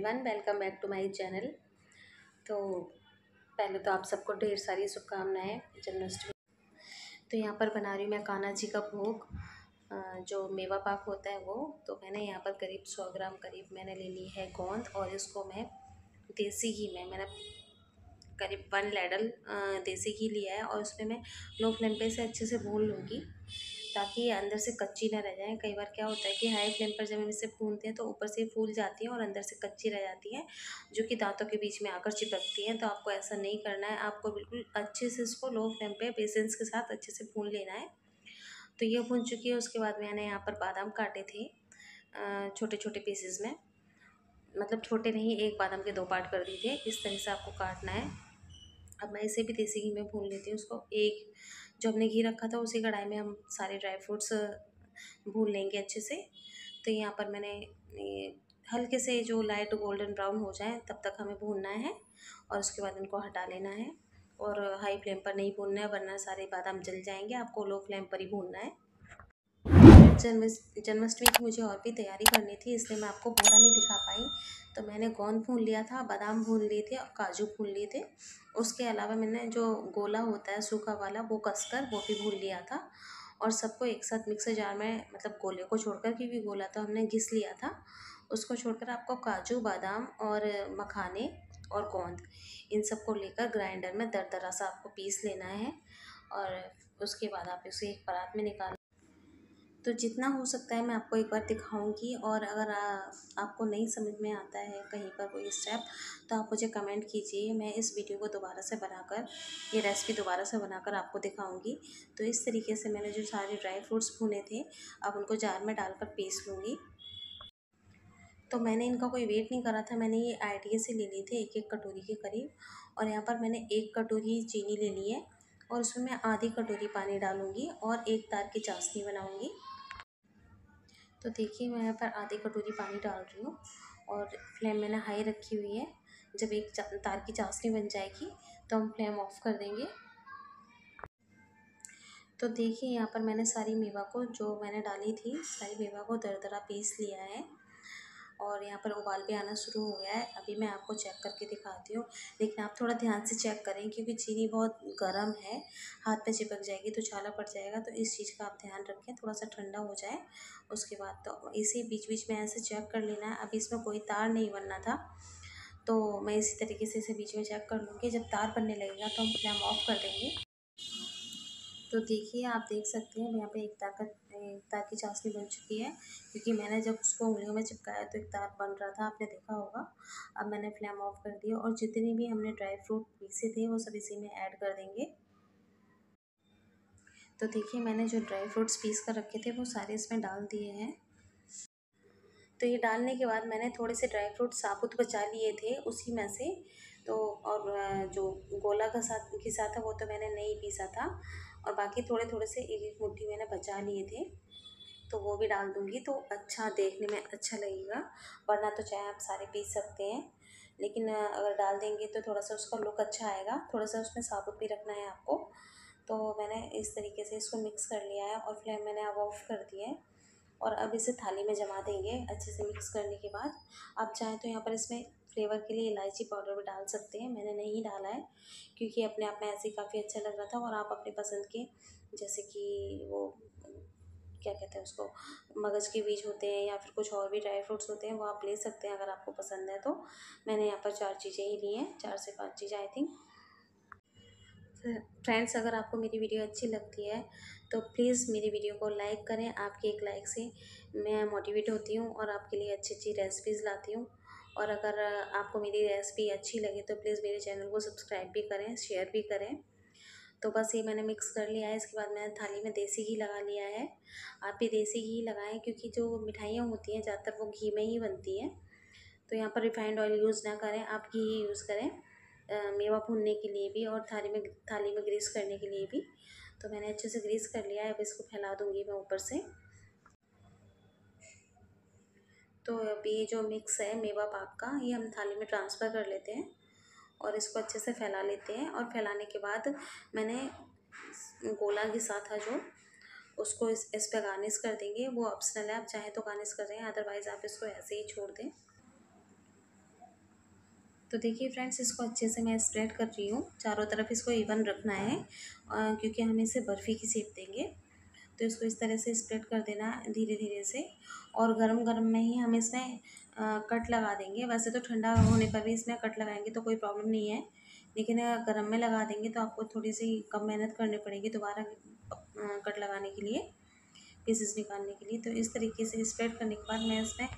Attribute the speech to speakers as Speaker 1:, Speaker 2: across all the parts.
Speaker 1: Everyone, welcome back to my channel. तो पहले तो आप सबको ढेर सारी शुभकामनाएं जन्माष्टमी। तो यहाँ पर बना रही हूँ मैं कान्हा जी का भोग, जो मेवा पाक होता है वो। तो मैंने यहाँ पर करीब 100 ग्राम करीब मैंने ले ली है गोंद, और इसको मैं देसी घी में मैंने करीब 1 लैडल देसी घी लिया है, और उसमें मैं लो फ्लेम पे से अच्छे से भून लूँगी ताकि ये अंदर से कच्ची ना रह जाए। कई बार क्या होता है कि हाई फ्लेम पर जब हम इसे भूनते हैं तो ऊपर से फूल जाती है और अंदर से कच्ची रह जाती है, जो कि दांतों के बीच में आकर चिपकती है। तो आपको ऐसा नहीं करना है, आपको बिल्कुल अच्छे से इसको लो फ्लेम पे पेशेंस के साथ अच्छे से भून लेना है। तो ये भून चुकी है। उसके बाद मैंने यहाँ पर बादाम काटे थे छोटे छोटे पीसेस में, मतलब छोटे नहीं, एक बादाम के 2 पार्ट कर दिए थे। इस तरह से आपको काटना है। अब मैं इसे भी देसी घी में भून लेती हूँ। उसको एक जो हमने घी रखा था उसी कढ़ाई में हम सारे ड्राई फ्रूट्स भून लेंगे अच्छे से। तो यहाँ पर मैंने हल्के से जो लाइट गोल्डन ब्राउन हो जाए तब तक हमें भूनना है, और उसके बाद इनको हटा लेना है। और हाई फ्लेम पर नहीं भूनना है वरना सारे बादाम जल जाएंगे, आपको लो फ्लेम पर ही भूनना है। जन्माष्टमी की मुझे और भी तैयारी करनी थी, इसलिए मैं आपको पूरा नहीं दिखा पाई। तो मैंने गोंद भून लिया था, बादाम भून लिए थे और काजू भून लिए थे। उसके अलावा मैंने जो गोला होता है सूखा वाला वो कसकर वो भी भून लिया था, और सबको एक साथ मिक्सर जार में, मतलब गोले को छोड़कर, क्योंकि गोला तो हमने घिस लिया था, उसको छोड़कर आपको काजू बादाम और मखाने और गोंद इन सबको लेकर ग्राइंडर में दरदरा सा आपको पीस लेना है। और उसके बाद आप उसे एक परात में निकाल। तो जितना हो सकता है मैं आपको एक बार दिखाऊंगी, और अगर आपको नहीं समझ में आता है कहीं पर कोई स्टेप तो आप मुझे कमेंट कीजिए। मैं इस वीडियो को दोबारा से बनाकर, ये रेसिपी दोबारा से बनाकर आपको दिखाऊंगी। तो इस तरीके से मैंने जो सारे ड्राई फ्रूट्स भुने थे अब उनको जार में डालकर पीस लूँगी। तो मैंने इनका कोई वेट नहीं करा था, मैंने ये आइडिया से ले लिए थे एक एक कटोरी के करीब। और यहाँ पर मैंने 1 कटोरी चीनी ले ली है, और उसमें मैं आधी कटोरी पानी डालूँगी और 1 तार की चाशनी बनाऊँगी। तो देखिए मैं यहाँ पर आधी कटोरी पानी डाल रही हूँ, और फ्लेम मैंने हाई रखी हुई है। जब एक तार की चाशनी बन जाएगी तो हम फ्लेम ऑफ कर देंगे। तो देखिए यहाँ पर मैंने सारी मेवा को, जो मैंने डाली थी सारी मेवा को दरदरा पीस लिया है, और यहाँ पर उबाल भी आना शुरू हो गया है। अभी मैं आपको चेक करके दिखाती हूँ, लेकिन आप थोड़ा ध्यान से चेक करें क्योंकि चीनी बहुत गर्म है, हाथ पे चिपक जाएगी तो छाला पड़ जाएगा। तो इस चीज़ का आप ध्यान रखें, थोड़ा सा ठंडा हो जाए उसके बाद। तो इसे बीच बीच में ऐसे चेक कर लेना है। अभी इसमें कोई तार नहीं बनना था, तो मैं इसी तरीके से इसे बीच में चेक कर लूँगी। जब तार बनने लगेगा तो हम फ्लेम ऑफ कर देंगे। तो देखिए आप देख सकते हैं यहाँ पे एक तार की चाशनी बन चुकी है, क्योंकि मैंने जब उसको उंगलियों में चिपकाया तो एक तार बन रहा था, आपने देखा होगा। अब मैंने फ्लेम ऑफ कर दिया, और जितने भी हमने ड्राई फ्रूट पीसे थे वो सब इसी में ऐड कर देंगे। तो देखिए मैंने जो ड्राई फ्रूट्स पीस कर रखे थे वो सारे इसमें डाल दिए हैं। तो ये डालने के बाद मैंने थोड़े से ड्राई फ्रूट साबुत बचा लिए थे उसी में से। तो और जो गोला का साथ घिसा था वो तो मैंने नहीं पीसा था, और बाकी थोड़े थोड़े से एक एक मुट्ठी मैंने बचा लिए थे, तो वो भी डाल दूँगी तो अच्छा देखने में अच्छा लगेगा। वरना तो चाहे आप सारे पीस सकते हैं, लेकिन अगर डाल देंगे तो थोड़ा सा उसका लुक अच्छा आएगा। थोड़ा सा उसमें साबुत भी रखना है आपको। तो मैंने इस तरीके से इसको मिक्स कर लिया है, और फ्लेम मैंने अब ऑफ कर दिया है। और अब इसे थाली में जमा देंगे अच्छे से मिक्स करने के बाद। आप चाहें तो यहाँ पर इसमें फ्लेवर के लिए इलायची पाउडर भी डाल सकते हैं, मैंने नहीं डाला है क्योंकि अपने आप में ऐसे ही काफ़ी अच्छा लग रहा था। और आप अपने पसंद के, जैसे कि वो क्या कहते हैं उसको, मगज के बीज होते हैं या फिर कुछ और भी ड्राई फ्रूट्स होते हैं, वो आप ले सकते हैं अगर आपको पसंद है तो। मैंने यहाँ पर 4 चीज़ें ही ली हैं, 4 से 5 चीज़ें आई थिंक। फ्रेंड्स, अगर आपको मेरी वीडियो अच्छी लगती है तो प्लीज़ मेरी वीडियो को लाइक करें। आपके एक लाइक से मैं मोटिवेट होती हूँ और आपके लिए अच्छी अच्छी रेसिपीज़ लाती हूँ। और अगर आपको मेरी रेसिपी अच्छी लगे तो प्लीज़ मेरे चैनल को सब्सक्राइब भी करें, शेयर भी करें। तो बस ये मैंने मिक्स कर लिया है। इसके बाद मैंने थाली में देसी घी लगा लिया है। आप भी देसी घी लगाएं, क्योंकि जो मिठाइयाँ होती हैं ज़्यादातर वो घी में ही बनती हैं। तो यहाँ पर रिफाइंड ऑयल यूज़ ना करें, आप घी ही यूज़ करें मेवा भूनने के लिए भी और थाली में ग्रीस करने के लिए भी। तो मैंने अच्छे से ग्रीस कर लिया है। अब इसको फैला दूँगी मैं ऊपर से। तो अब ये जो मिक्स है मेवा पाक का, ये हम थाली में ट्रांसफ़र कर लेते हैं और इसको अच्छे से फैला लेते हैं। और फैलाने के बाद मैंने गोला घिसा था जो, उसको इस पे गार्निश कर देंगे। वो ऑप्शनल है, आप चाहें तो गार्निश कर दें, अदरवाइज़ आप इसको ऐसे ही छोड़ दें। तो देखिए फ्रेंड्स, इसको अच्छे से मैं स्प्रेड कर रही हूँ, चारों तरफ इसको इवन रखना है क्योंकि हम इसे बर्फ़ी की शेप देंगे। तो इसको इस तरह से स्प्रेड कर देना धीरे धीरे से, और गरम गरम में ही हम इसमें कट लगा देंगे। वैसे तो ठंडा होने पर भी इसमें कट लगाएंगे तो कोई प्रॉब्लम नहीं है, लेकिन गरम में लगा देंगे तो आपको थोड़ी सी कम मेहनत करनी पड़ेगी दोबारा कट लगाने के लिए, पीसेस निकालने के लिए। तो इस तरीके से स्प्रेड करने के बाद मैं इसमें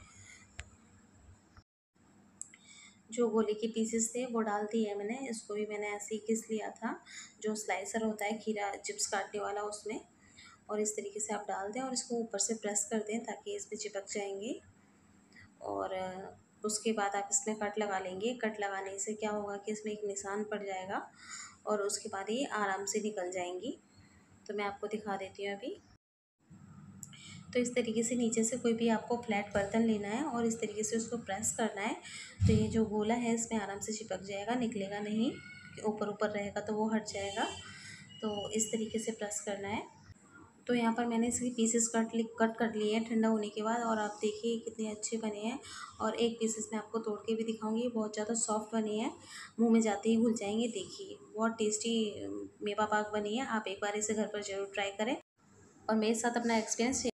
Speaker 1: जो गोले के पीसेस थे वो डाल दिए मैंने। इसको भी मैंने ऐसे ही घिस लिया था, जो स्लाइसर होता है खीरा चिप्स काटने वाला उसमें, और इस तरीके से आप डाल दें और इसको ऊपर से प्रेस कर दें ताकि इसमें चिपक जाएंगे। और उसके बाद आप इसमें कट लगा लेंगे। कट लगाने से क्या होगा कि इसमें एक निशान पड़ जाएगा और उसके बाद ये आराम से निकल जाएंगी। तो मैं आपको दिखा देती हूँ अभी। तो इस तरीके से नीचे से कोई भी आपको फ्लैट बर्तन लेना है और इस तरीके से उसको प्रेस करना है, तो ये जो गोला है इसमें आराम से चिपक जाएगा, निकलेगा नहीं। ऊपर ऊपर रहेगा तो वो हट जाएगा। तो इस तरीके से प्रेस करना है। तो यहाँ पर मैंने इसके पीसेस कट कर लिए हैं ठंडा होने के बाद, और आप देखिए कितने अच्छे बने हैं। और एक पीसेस मैं आपको तोड़ के भी दिखाऊंगी, बहुत ज़्यादा सॉफ्ट बने हैं, मुंह में जाते ही घुल जाएंगे। देखिए बहुत टेस्टी मेवा पाक बनी है। आप एक बार इसे घर पर ज़रूर ट्राई करें और मेरे साथ अपना एक्सपीरियंस